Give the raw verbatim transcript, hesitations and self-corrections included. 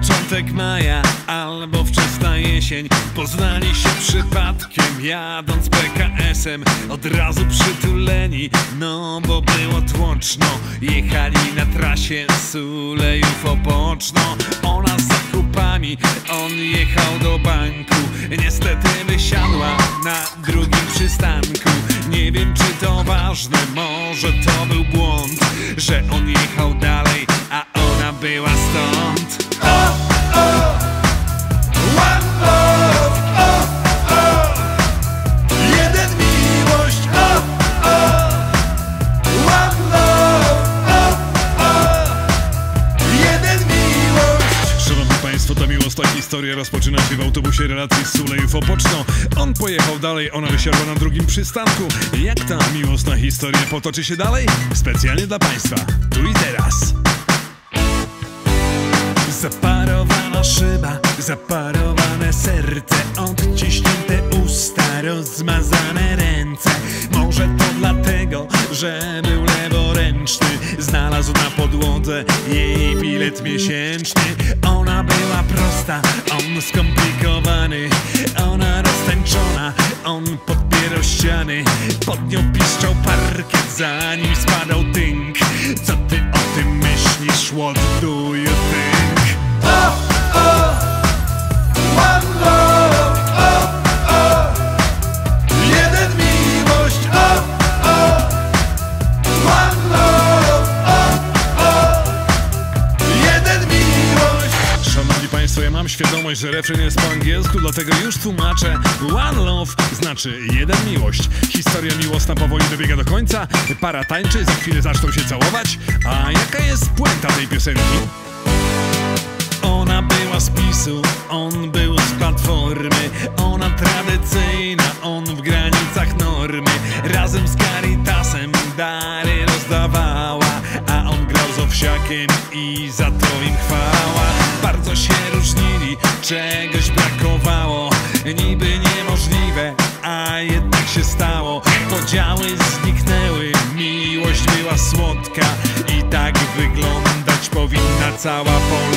Początek maja albo wczesna jesień. Poznali się przypadkiem, jadąc P K S-em. Od razu przytuleni, no bo było tłoczno. Jechali na trasie Sulejów-Opoczno. Ona z zakupami, on jechał do banku. Niestety wysiadła na drugim przystanku. Nie wiem, czy to ważne, może to był błąd, że on jechał dalej, a ona była stąd. O, o, one love, o, o, jeden miłość, o, o, one love, o, o, jeden miłość. Szanowni Państwo, ta miłosna historia rozpoczyna się w autobusie relacji z Sulejów-Opoczno. On pojechał dalej, ona wysiadła na drugim przystanku. Jak ta miłosna historia potoczy się dalej? Specjalnie dla Państwa, tu i teraz. Zaparowana szyba, zaparowane serce, odciśnięte usta, rozmazane ręce. Może to dlatego, że był leworęczny. Znalazł na podłodze jej bilet miesięczny. Ona była prosta, on skomplikowany. Ona roztańczona, on podpierał ściany. Pod nią piszczał parkiet, zanim spadał tynk. Co ty o tym myślisz? What do you think? O, o, one love, o, o, jeden miłość, o, o, one love, o, o, jeden miłość. Szanowni Państwo, ja mam świadomość, że refren jest po angielsku, dlatego już tłumaczę. One love znaczy jeden miłość. Historia miłosna powoli dobiega do końca. Para tańczy, za chwilę zaczną się całować. A jaka jest puenta tej piosenki? Ona była z PiSu, on był z Platformy. Ona tradycyjna, on w granicach normy. Razem z Caritasem dary rozdawała, a on grał z Owsiakiem i za to im chwała. Bardzo się różnili, czegoś brakowało. Niby niemożliwe, a jednak się stało. Podziały zniknęły, miłość była słodka. I tak wyglądać powinna cała Polska.